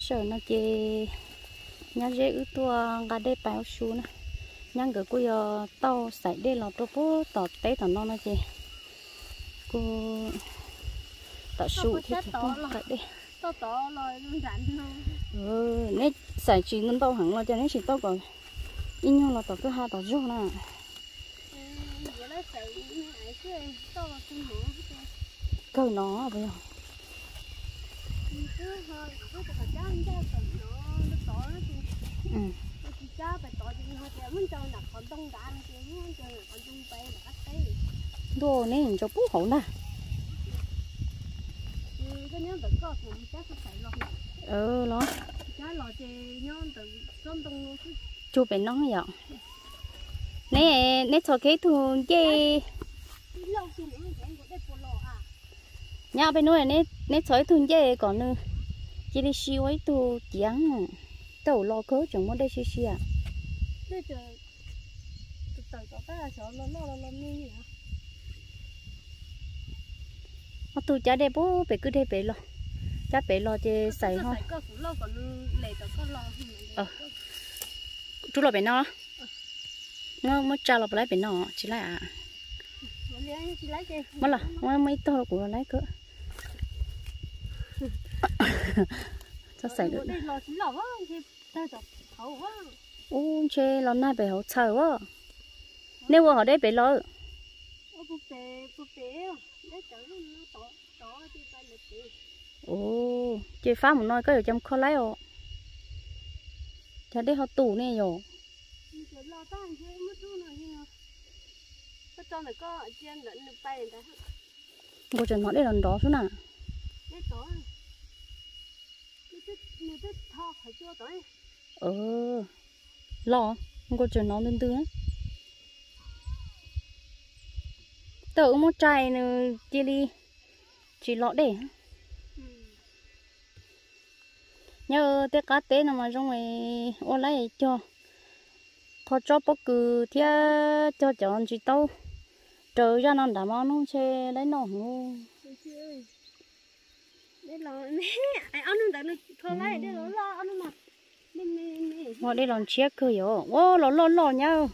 sợ nó chê nhà dễ ư tua gà đê bao su nè nhà người cô tao sải đê lò tôi bố tọt té tọt non nó chê cô tọt su thì tôi phải đi tao tỏ rồi nó rảnh luôn nét sải chỉ nên tao hẳn là cho nên chỉ tao còn in nhau là tọt cứ hai tọt rô nè vậy đó sợi ấy chứ tao là không hiểu câu nó bây giờ đồ này cho bố hậu nè lo chú bé nó vậy nè nè cho cái thùng dê nhà bên nuôi nè nè cho thùng dê còn nữa chỉ đi siêu ấy tu tiếng tàu lo cớ chẳng muốn đây xí xí à tu cha đây bố bé cứ đây bé lo cha bé lo chứ xài thôi chú lo bé nó mới cha lo lấy bé nó chỉ là à mới là mấy to của lấy cỡ cho xài được ô chê lần này bé hậu chờ quá nếu ở đây bé lo ô chê phá một nói có ở trong kho lấy ô chả đây họ tủ nè rồi cô chuẩn họ đây lần đó xuống nào lo cô chuẩn nó lên tư tự một trai nữa chia đi chỉ lọ để nhớ té cá té nào mà trong này ô lấy cho thôi cho bóc cứ thia cho chọn chỉ tao trời ra nó đảm bảo nó chơi lấy nó không đây là anh ăn nó được thôi lấy đây là lo ăn mà mà đây là chia cơ yo ô lo nhau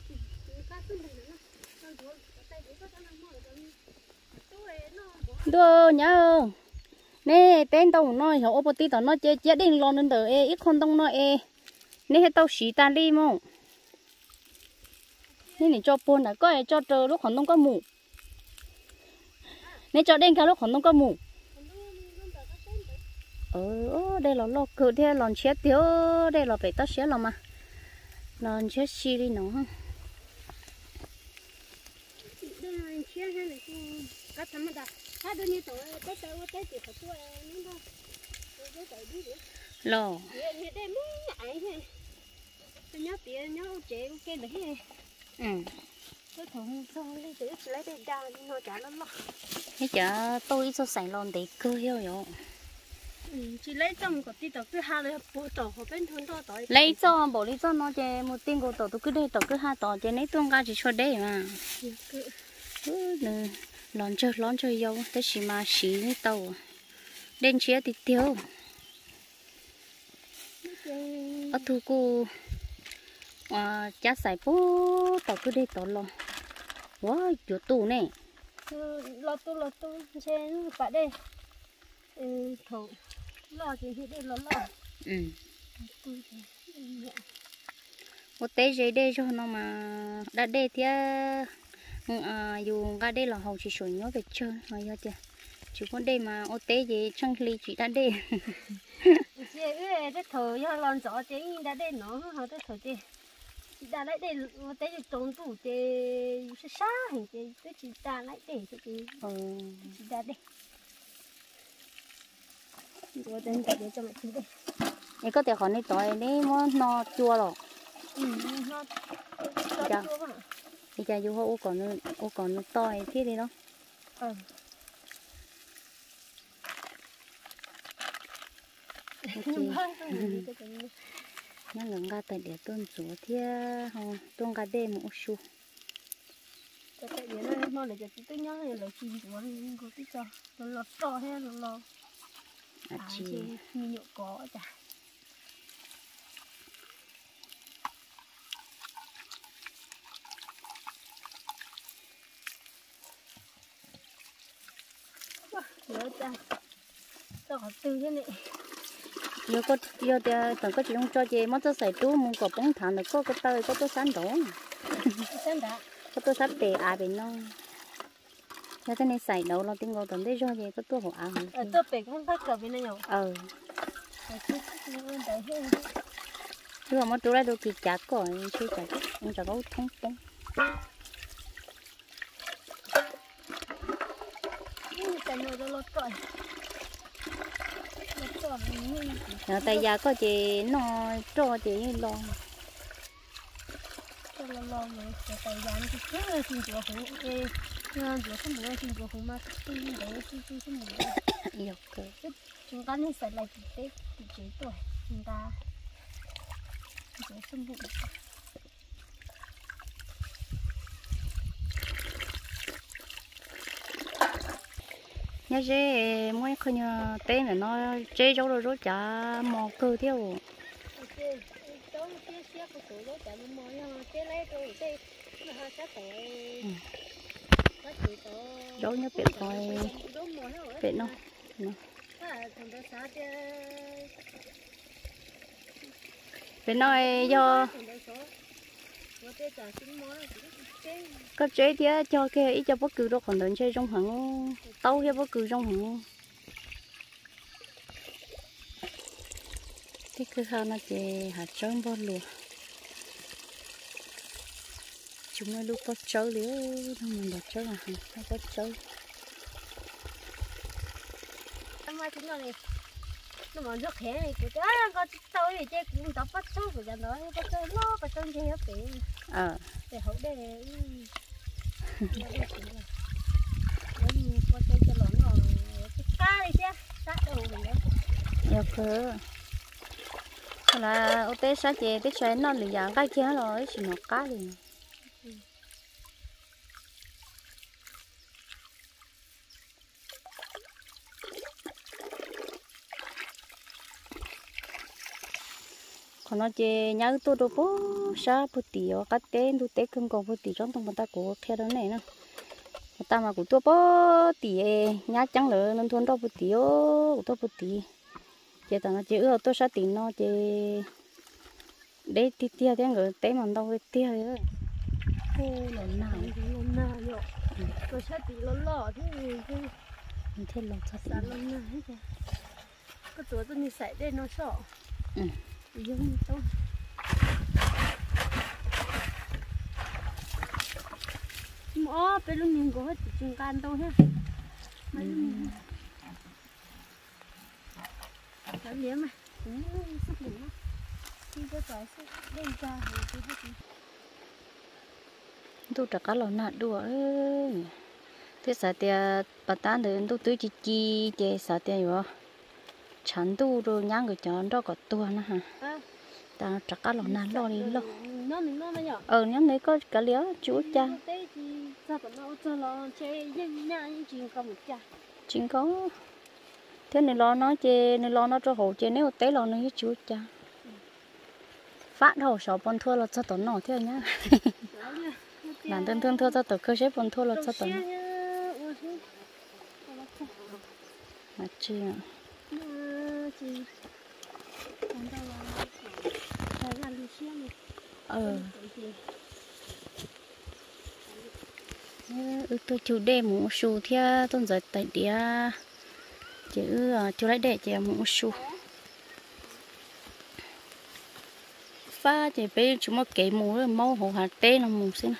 đưa nhau nè tên tao nói họ bố tí tao nói chế đến lo nên đỡ ít con tông nói nè tao xí tan đi mà nè cho buồn là có cho trời lúc còn tông có mù nè cho đen cả lúc còn tông có mù đây là lo cửa đây là chết thiếu đây là phải tao chết là mà là chết xí đi nó đây là chết hay là cái thằng mà đã đưa như tụi tới thì phải tôi nó lo đây mới ngại thế tôi nhớ tiền nhớ trẻ ok đấy cái thằng sao lấy để lấy để ra nó trả nó lo thế chả tôi cho sành lon để cơ hiểu rồi chỉ lấy trong cái tí tao cứ hai lấy bộ tàu của bên thôn đó tỏi lấy cho bộ lấy cho nó chơi một tiếng của tàu tôi cứ đây tàu cứ hai tàu chơi lấy tuông ca chỉ cho đây mà lon chơi dâu thế chỉ mà xí tàu đen chia thì tiêu ở thu cô cha xài bố tàu cứ đây tàu lo quá chỗ tủ này lo tu chơi nó phải đây thầu lo gì thì đây lo một té giấy đây cho nó mà đã đây thì dù ga đây là hầu chỉ sủi nhớ về chơi mà giờ chưa chỉ con đây mà ô té gì trong ly chỉ đã đây chị ơi cái thầu do lon gió chị đã đây nó họ cái thầu chị đã lấy đây ô té thì trống tủ chị xa hình chị cái chị ta lấy để chị chị đã đây tôi đến để cho mẹ chú đây này có thể khỏi này tỏi này nó chua rồi nó chua mà thì cha dù ô còn nó tỏi thế đi đó nó ngừng ra tại để tuôn chúa thia không tuôn cả đêm một xu tại vì nó là chỉ tôi nhớ là chỉ của anh có cái cho nó to hay nó chị như nhựa có chả nhớ cha tao có tư thế này giờ thì tao có chuyện cho chị mất cho xài trú muốn có bóng thằng được có cái tơi có tôi sáng đổ xem đã có tôi sắp để ai bên nó giờ thế này xài đậu là tiếng ngô tao để cho chị có tôi hộ ăn tôi bị con bắt cờ bên này nhở chứ mà tôi lại đồ thì chả có chứ chả không chả có thông bông tại giờ có chị nó cho chị lo lo mà tại giờ thì chết rồi xin chùa cũng chùa không muốn xin chùa cũng mà xin để xin nhiều cơ chúng ta nên sẽ lại tết chế tuổi chúng ta chế xin bụng nhớ chế mỗi khi nhớ tên là nó chế cháu rồi chả mò cơ theo cháu nhớ biết rồi biết nó biết nói do có chế thì cho cái ít cho bất cứ đâu còn đến chơi trong hàng tàu hay bất cứ trong hàng cái cứ sao nó chỉ hạt trơn bao lúa chúng nó lúc có trâu liễu mình đặt trâu là hàng nó có trâu mai chúng nó mà rất khẽ này của có tôi thì chơi cũng tập bắt số của nó bắt số nó bắt số chơi hết tiền để hậu đây có chơi cho lỏng rồi cái cá đi chứ cá đâu mình đấy nhiều cơ là ô té sát chè té xoay nó lì dạng cái kia rồi chỉ nó cá liền còn nó chè nhớ tôi đâu bố sa bố tỉa cá tên tôi té không còn bố tỉa trong tông ta của theo đó này nữa ta mà của tôi bố tỉa nhá trắng lửa nên thôn đâu bố tỉa của tôi bố tỉa chè tao nó chè ở tôi sa tỉa nó chè để tỉa tỉa thế người té mà đâu cái tỉa rồi lần nào rồi tôi sa tỉa lò thế thế lò sa tỉa lần nào hết cái tuổi tôi đi sải đây nó sợ giống tôi mà bên lúc nhìn có hết chừng can tôi hết mấy cái liếm mà cũng sắp đủ khi cái trái sắp lên ra thì tôi hết tôi trả cá lò nạt đùa ơi thế sao thì bà ta đến tôi tưới chi chè sao thì rồi chán tu rồi nhang người chọn đó có tua nữa hả ta trả cá lò nạt lo đi lo nó mà nhở nhóm đấy có cá liếu chú cha chính có thế này lo nó chê này lo nó cho hồ chê nếu té lo nó với chú cha phát đầu sợ bọn thua là cho tổn nọ thế nhá làm thân thương thua cho tổ cơ chế bọn thua là cho tổn mà chi ạ tôi chủ đề mũ sù theo tôi giờ tại địa chữ chú lấy để chè mũ sù pha chỉ bây chúng mà kể mũ rồi mau hồ hạt tê là mũ xin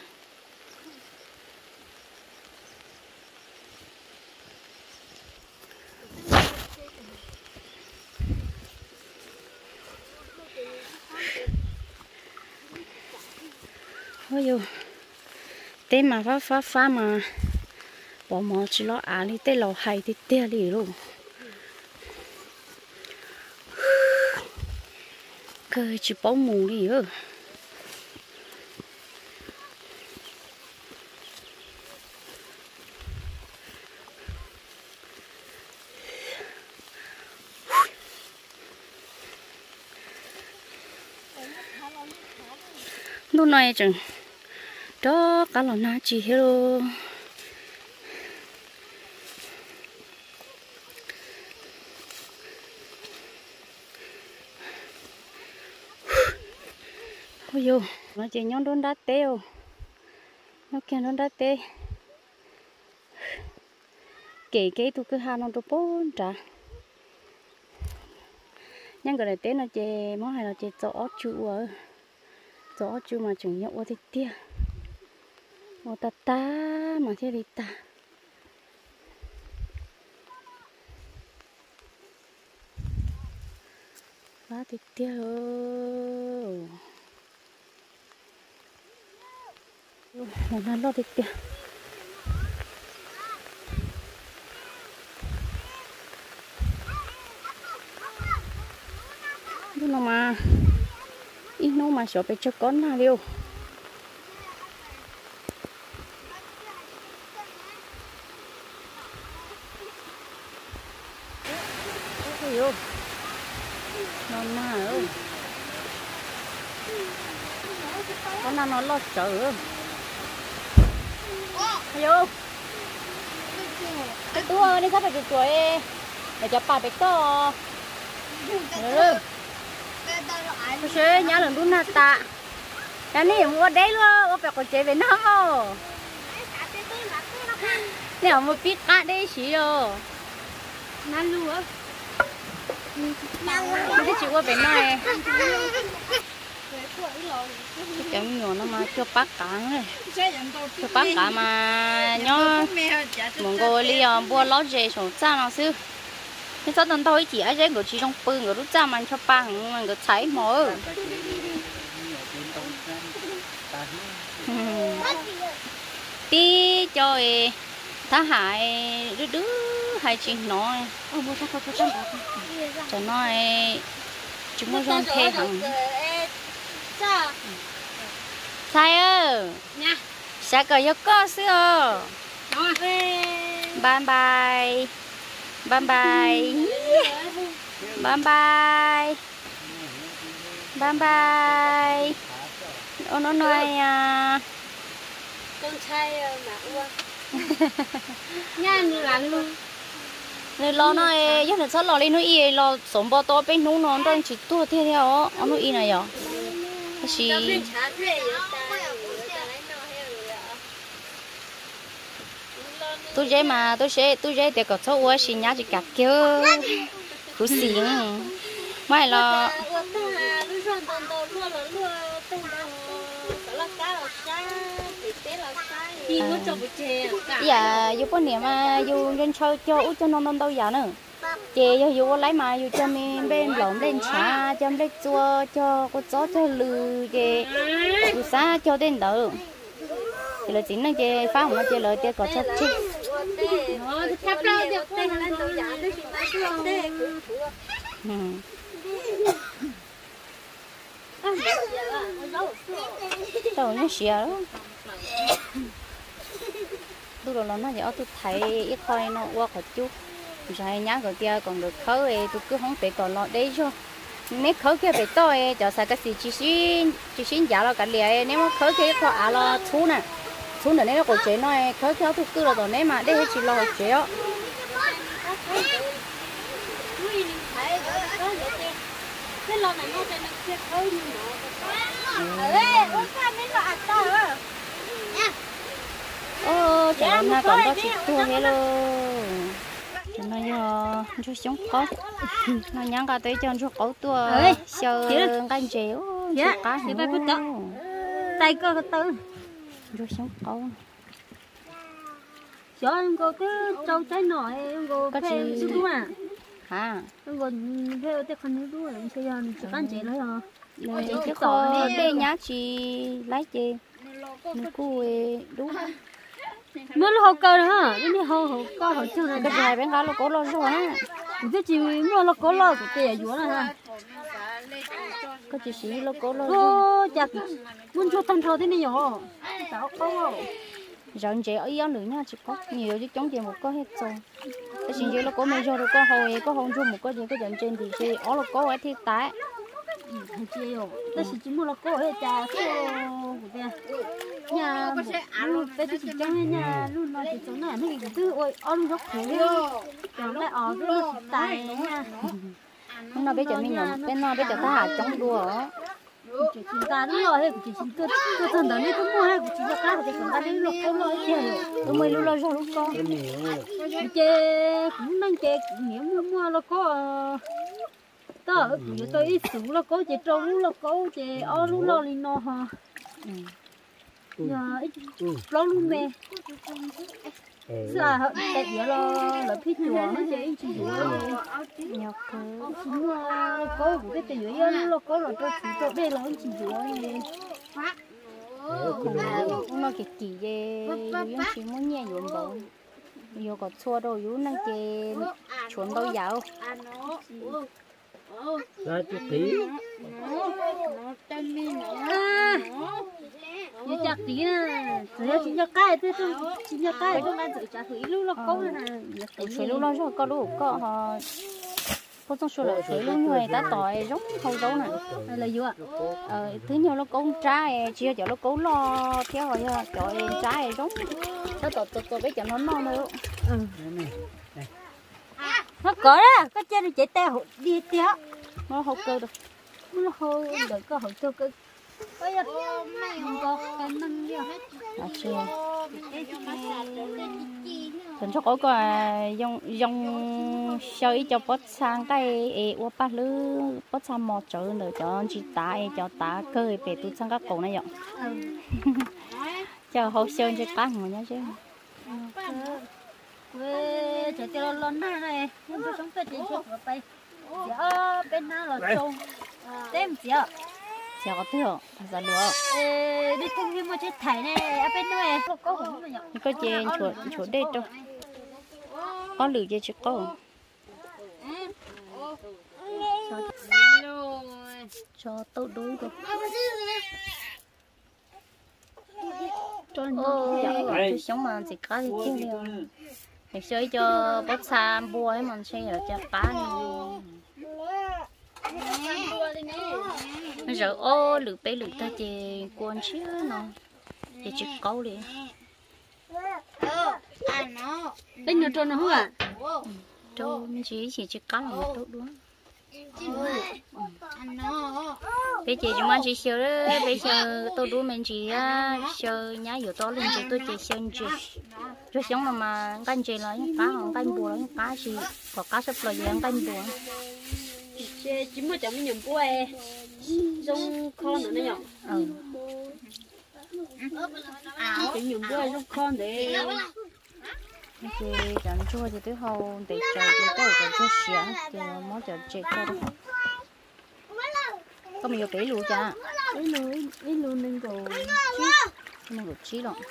ôi dù tê mà phá mà bỏ mỏ chỉ lo đi tê lò hay thì tê đi luôn cơ chỉ bỏ mù đi ơ lúc này chừng đó cả lò na chỉ hello ôi yo nó chỉ nhon đốn đá teo nó kia đốn đá tê kể cái tu cứ hà nó tu bốn trả nhưng cái này tết nó chè món này là chè chó chú mà chừng nhậu thì tia ô ta ta mà thế đi ta quá thì tia nó lo thì tia nó mà ít nó mà sợ bị cho con nào liêu ôi non mà ơi con nào nó lo sợ ayo cái tua đi sắp phải chuột để cho bà bé to được tôi sẽ nhớ lần đúng là ta cái này mua đấy luôn ông phải có chế về năm không nếu một ít cá đấy xí rồi năn luôn á cái chịu qua bên này chấm nhỏ nó mà cho bác cá này cho bác cá mà nhớ mọi người đi mua lót dê sổ cha nào xứ cái số tận thôi chỉ ở trên của chị trong pưng của lúc cha mà cho ba hàng người cháy mỏ tí cho thả hại đứa hai chị nói cho nói chúng nó trong thê hằng sai ơ sẽ cởi cho có xưa bye bye bye bye bye bye bye bye ô nó nói à con trai mà uống nha như là luôn này lo nói nhất là sao lo lên nó y lo sống bao to bên nung nó đang chỉ tua theo theo nó y này à chỉ tôi dễ để có chỗ uống xin nhá chỉ cả kêu cú xỉn mai là dạ dù có niệm mà dù trên sâu cho út cho non đâu giờ nữa chè dù lấy mà dù cho mình bên lỏng lên trà cho lên chua cho có chó cho lư chè dù xa cho đến đâu thì là chính là chè phá không chè lời chè có cho chứ đâu nó xìa đó tôi rồi nó giờ tôi thấy ít coi nó qua khỏi chút rồi nhá rồi kia còn được khơi tôi cứ không phải còn lo đấy chứ nếu khơi kia phải to cho sao cái gì chỉ xin giá là cái liền nếu mà khơi kia có à là chú nè nếu nó còn chế nó khơi kia tôi cứ là rồi nếu mà đây chỉ lo chế á cái lon này nó sẽ nó khơi như ô chả na còn có chỉ tua hello cho nó giờ cho sống khó nó nhang cả tới cho nó khó tua sờ canh chéo cá thì phải đó tay cơ tư cho sống khó cho em có cái trâu trái nổi em có cái gì đúng à hả em còn theo cái con đuôi em sẽ làm chỉ canh chéo thôi à để cái kho để nhá chị lấy chị nó cùi đúng mới lo hậu cơ nữa hả cái hậu cơ hậu chưa này cái này bên đó nó có lo rồi á cái gì mua nó có lo của tiền dũa này ha cái chị xí nó có lo ô chặt muốn cho tan thơ thế này nhỏ cháu không rợn trẻ ở yên nữa nha chỉ có nhiều chứ chống chị một có hết rồi cái gì nó có mấy rồi có hồi có hôn chung một có gì cái dần trên thì chị ó nó có ở thiết tái chị ơi tôi chỉ mua là cô hết cha cô của nhà luôn bây giờ chỉ trong nhà luôn nói chỉ trong này nó cái thứ ôi on gốc thế chẳng lại ở cái nó tài nha không nào bây giờ mình nhổm bên nào bây giờ ta hạt trong đùa chỉ chúng ta nó lo hết chỉ chúng tôi thân đó nên tôi mua hết chỉ cho cá thì chúng ta đến lúc câu lo hết tôi mới lúc lo cho lúc con chơi cũng đang chơi nhiều mua là có tớ tôi ít xuống là có chơi trâu là có chơi ở lúc lo lên nó ha giờ ít lo luôn mẹ sao tại vì là phi chùa nó chơi chỉ dụ nhọc mua có cái tiền dưới nó có là tôi đây là chỉ dụ này nó kỳ về những chuyện muốn nhẹ nhõm bộ nhiều có xua đâu yếu năng chơi chuẩn đâu dạo ra chút tí như chặt tí nè rồi chỉ cho cái tôi chỉ cho cái tôi đang tự trả thủy lúc nó có nè thủy lúc lo cho có đủ có họ có trong số lượng thủy lúc người ta tỏi giống không đâu nè hay là gì ạ thứ nhiều nó cũng trái chia cho nó cũng lo theo rồi cho trái giống nó tọt bây giờ nó non nữa nó cỡ đó có chơi được chạy teo đi teo nó không cơ được nó hơi được có hậu cho cơ bây giờ không có cái năng gì à chưa thành cho có dòng sợi cho bớt sang cái ô bát lư bớt sang mò chở nữa cho chị cho ta cơ về tụi sang các cổ này vậy chờ hậu sơn cho cá người nhá chứ quê chạy teo lớn này nhưng tôi sống cái chuyện của bay giờ bên nào là trâu tem chưa chào có thừa ra lúa đi thông đi mua trái thải này ở bên này có hổ mà nhở có trên chỗ đây đâu có lửa chơi chứ có cho tôi đúng rồi tôi sống mà chỉ cá thì chiên nhiều để chơi cho bớt xa bua ấy mà chơi ở cho cá này rồi ô lửa bé lửa ta chỉ cuốn chứ nó để chỉ câu đi bên nữa cho nó không à cho chỉ cá là tốt đúng bây giờ chúng mình chỉ chơi đấy bây giờ tôi đuổi mình chỉ chơi nhá giờ tôi lên chỉ tôi chỉ chơi chỉ rồi sống mà canh chỉ là những cá không canh bùa là những cá gì có cá sấp là gì canh bùa chỉ mới chẳng nhầm của em trong con nữa nhở chỉ nhầm của em trong con để thì chẳng chua thì tới hậu để chờ thì tôi còn cho xỉa thì mới chờ chết cho đó có mình kỹ luôn cha cái luôn nên rồi mình được chí rồi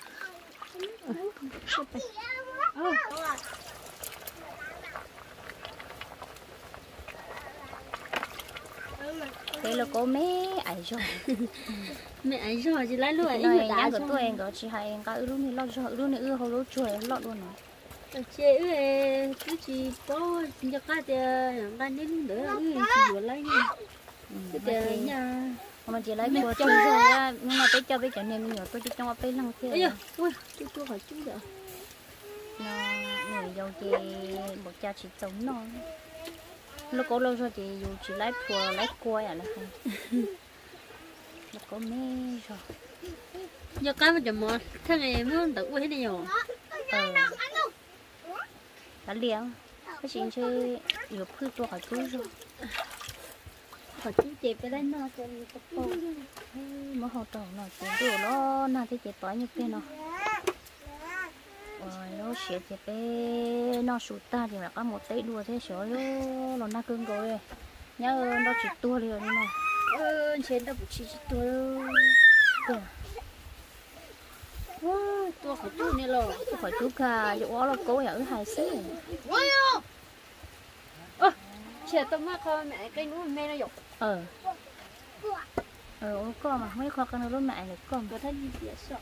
thế là có mấy ấy rồi mẹ ấy rồi thì lấy luôn ấy này nhà của tôi em có chỉ hay em có luôn thì lo cho luôn thì hầu lúa chuối lọt luôn rồi chế cứ chỉ có cho cá thì đang đến nữa chỉ vừa lấy nha cái nhà mà chỉ lấy của tôi rồi nhưng mà tới cho bây giờ nên mình nhớ tôi chỉ trong cái lăng kia ui tôi hỏi chú rồi nó người giàu thì một cha chỉ sống nó nó có lâu rồi thì dù chỉ lấy phùa lấy cua à là không nó có mê rồi giờ cái mà chậm mà thế này muốn tự quay thế này rồi đã liền cái chuyện chơi nhiều phư tua cả thứ rồi hỏi chú chị phải lấy nó cho nó mà họ trồng nó chuyện điều nó na thì chị tỏi như thế nó rồi nó sẽ chị bé nó sụt ta thì là có một tay đua thế sỏi nó na cưng rồi nhớ nó chỉ tua liền mà trên đó chỉ tua tua khỏi chú này rồi khỏi chú cả chỗ nó cố ở hai xí trẻ tao mắc con mẹ cái núi mẹ nó dục con mà mấy con nó luôn mẹ này con có thấy gì sợ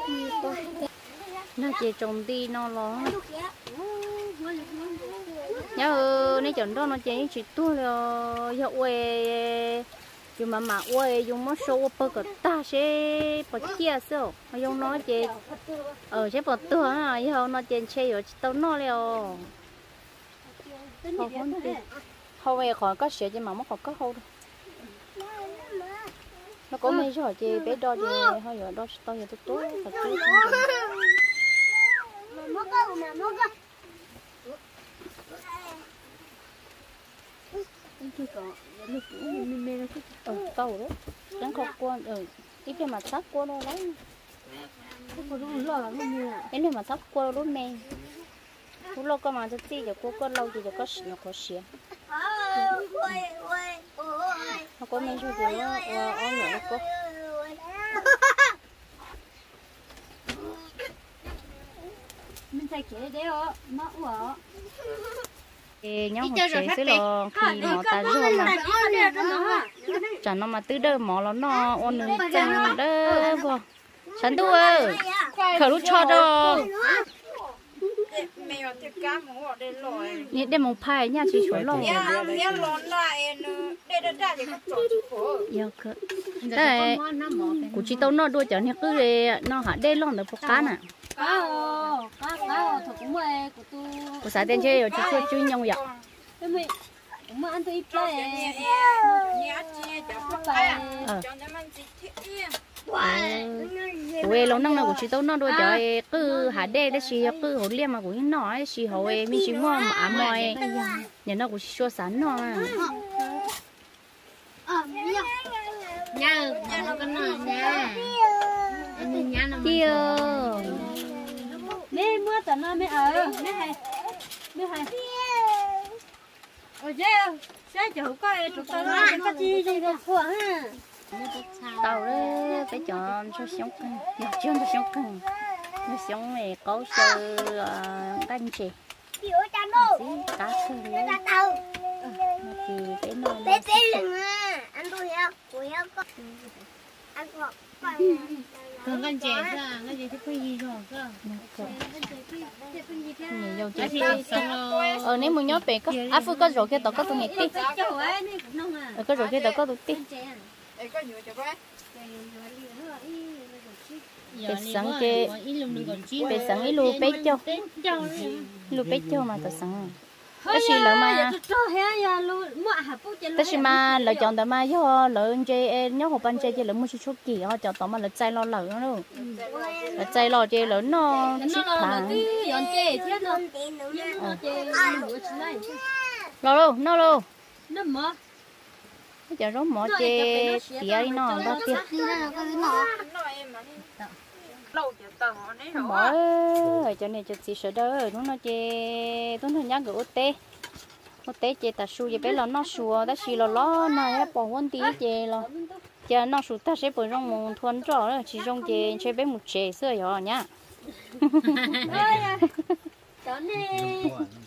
nó chỉ trồng đi nó lo nhớ nếu chọn đó nó chỉ tua là giờ quê dùng mà quê dùng mất số bơ cái ta sẽ bỏ chia sao mà dùng nó chỉ sẽ bỏ tua à giờ nó chỉ chơi ở tao nó liền hầu về khỏi có sữa chứ mà mất khỏi có hầu nó có mấy chỗ chị bé đo chị hơi giờ đo tao giờ tôi và tôi tao đó chẳng không quan ít cái mà sắp qua đó đấy cái này mà sắp qua luôn mẹ lúc lâu cơ mà chắc gì giờ qua lâu thì giờ có nó có sữa nó có mấy chỗ gì nó ăn nữa có mình thấy cái đấy ó nó ủa nhau một chế xí lo khi mỏ ta rùa mà chẳng nó mà từ đâu mỏ nó ôn nữa chẳng đó vô sẵn tu ơi khởi lúc cho đó nè đem một phai nha chỉ chuẩn lo yêu cơ đấy cụ chỉ tao nó đuôi chở nha cứ nó hả đê lon được cá nè cá thật cũng mê của tôi của xã tên chơi rồi chỉ cho chui nhông vậy cái mày cũng mà ăn tôi ít đấy tụi lâu năm nào của chị tao nó đôi trời cứ hả đê đấy chị cứ hổ liêm mà của nó ấy chị hổ ấy mình chỉ mua mà mồi nhà nó của chị cho sẵn nó nha nó cái nào nha nha nó tiêu mẹ mua tận nó mẹ mẹ hay ôi chứ sẽ chịu coi tụi tao nó có gì được của ha tàu đấy phải chọn cho sống căng giờ chưa cho sống căng nó sống này có sơ canh chè cá sơ đấy thì cái nó thường canh chè ra cái gì thích gì rồi cơ nhiều dầu chè nếu muốn nhớ về có phước có rồi cái tao có tôi nghe tí có rồi cái tao có tôi tí để sáng cái để sáng cái lù bé cho mà tao sáng cái gì lỡ mà cái gì mà lỡ chọn tao mà do lỡ chơi nhớ hộp ban chơi lỡ mua chút kỳ họ chọn tao mà lỡ chay lo lỡ nữa lỡ chay lo chơi lỡ nó chít thằng lo nó mở cái chợ rốt mỏ chê tía đi nó đó tía mỏ cho nên cho chị sợ đỡ nó chê nó nhang gửi ô té chê ta su chê bé là nó sùa ta xì lo này bỏ quân tí chê lo chê nó su ta sẽ bồi trong một thuần trọ đó chỉ trong chê bé một chê xưa rồi nhá đó nè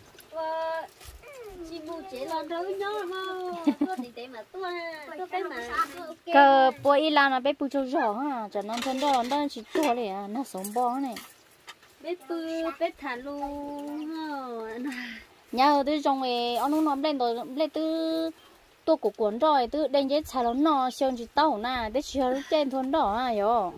chị mua chế lần đâu nhớ mà tôi thì để mà tôi cái mà cái bôi lan là bé bùi châu giỏ ha cho nó thân đó nó chỉ to này nó sống bò này bé thả luôn nhà tôi trong này ông nó lên rồi lên từ tôi của cuốn rồi từ đến cái xài nó xem chỉ tàu nè để chơi trên thôn đó à yo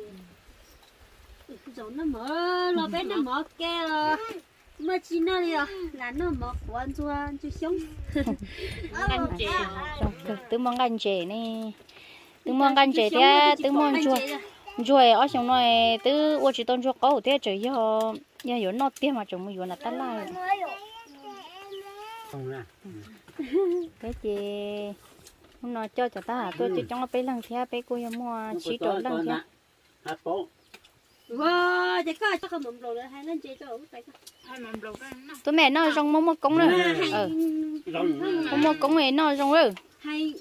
giống nó mở nó bé nó mở kia mà chỉ nó là nó mở quán cho sống ăn chè từ món ăn chè này từ món ăn chè thế từ món chuối ở trong này từ tôi chỉ tôn cho có thế trời giờ giờ nó tiêm mà chồng mình là tắt lại cái gì nó cho ta tôi chỉ trong cái lăng thia cái cô mua chỉ trộn lăng thia wow chắc có chắc không rồi hai lần chơi tôi phải tôi mẹ nó trong mông cống rồi mông cống này nó trong rồi hay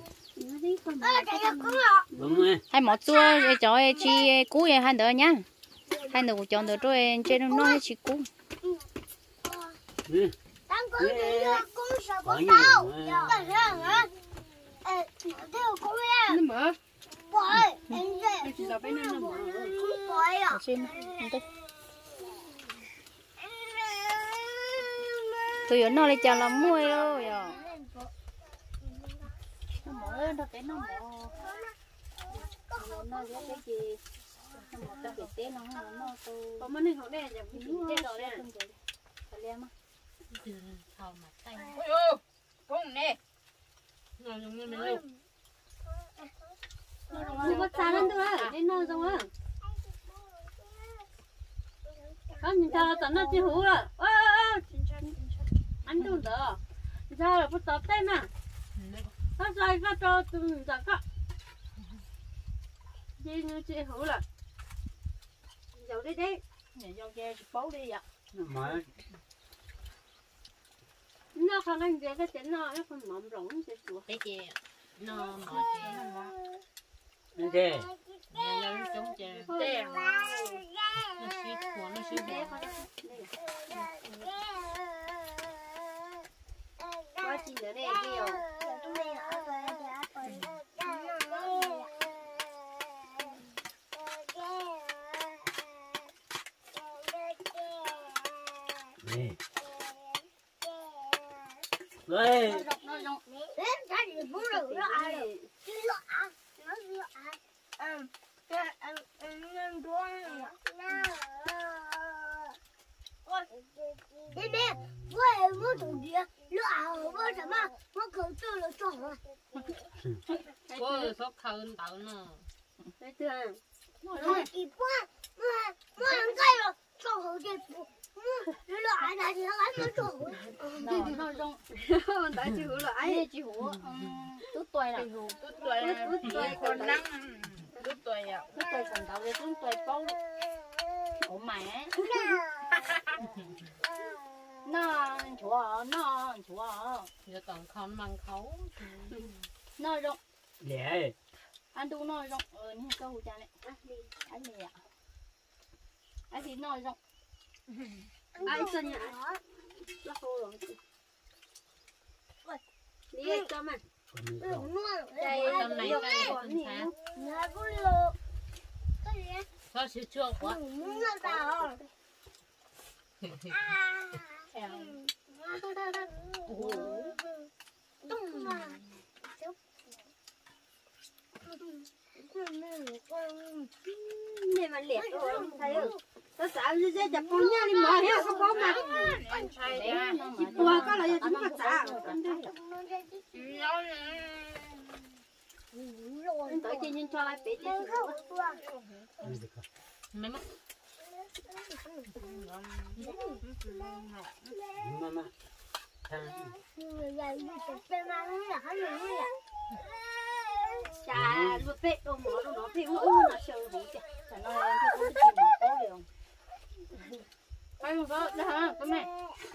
hai mỏ tua để cho chị cú vậy hai đứa nhá hai đứa của chọn được rồi trên nó hay chị cú mở tụi nó lại chào làm muối rồi à nó mở lên nó cái nó mở nó có cái gì nó mở cái bể té nó tôi có mấy người họ đây giờ cũng chết rồi đây phải làm á thầu mặt tay ôi ô con nè rồi dùng như mình luôn nó có xa lắm thôi đến nơi xong á không nhìn sao tận nó chỉ hú rồi anh đúng rồi sao là bắt tập tay mà nó sai cái cho tôi giặc á chỉ như chỉ hú là dầu đi đi nhà dâu che bố đi vậy mà nó không ăn gì cái chuyện nó không mỏng rỗng cái chuột cái chè nó mở chè anh thế nhà dâu chống chè chè nó xí của nó xí bé quá chi nữa đây kêu nè đây Đây nè, tôi mua đồ gì? Lỡ mua什么？我口罩了撞了。 có số khơi tao nó thấy chưa 一般，我人盖了撞好这不，lỡ ai拿钱还没撞好。 nó rong tại chỉ hú là ai ấy chị hú tút tuổi là tút tuổi còn nắng tút tuổi à tút tuổi còn đầu tút tuổi bao ổ mẹ nó chúa giờ toàn không mang khấu nó rong lẹ anh tu nó rong như câu hú cha này anh gì ạ anh thì nó rong ai xin nhỉ nó hú rồi đi cho mà Đây, tầm này cái tinh sáng nhà có lừa. Cái gì? có sự chua quá Muốn là tao. Tung mà. này mà liệt rồi thấy không nó xả như thế chặt con nha đi mở hết không có mà anh trai ra tua có là chúng ta xả tới chi nhân cho ai bé chi mấy mắt mama chà vừa bé đồ mỏ đồ nó thì nó sờ hủ chả phải nói em không có gì mà có liền phải không có đó hả cái mẹ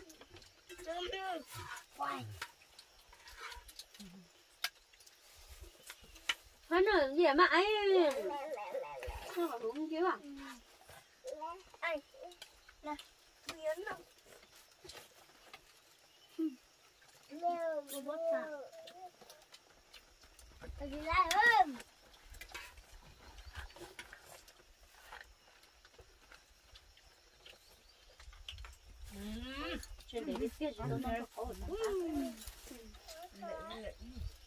phải nói gì mà ấy nó đúng chứ à chuyện để biết cho nó có